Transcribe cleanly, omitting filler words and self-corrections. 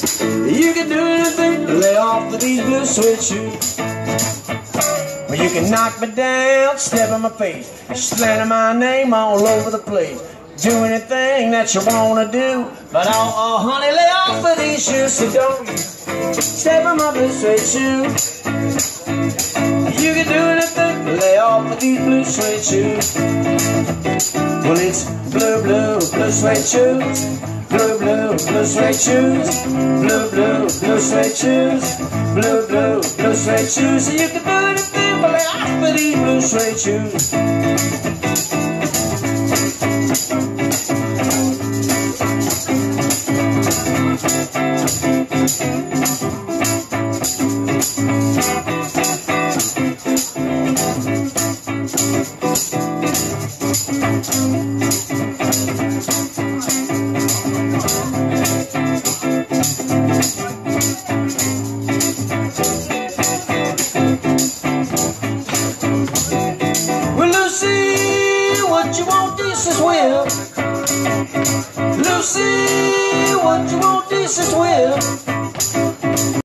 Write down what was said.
You can do anything to lay off of these blue suede shoes. Well, you can knock me down, step in my face, slander my name all over the place. Do anything that you wanna do, but oh honey, lay off of these shoes. So don't you step in my blue suede shoes. You can do anything to lay off of these blue suede shoes. Well, it's blue, blue, blue suede shoes. Blue, blue, blue suede shoes. Blue, blue, blue suede shoes. Blue, blue, blue suede shoes. So you can do anything but lay off of these blue suede shoes. Well, Lucy, what you want, this is will. Lucy, what you want, this is will.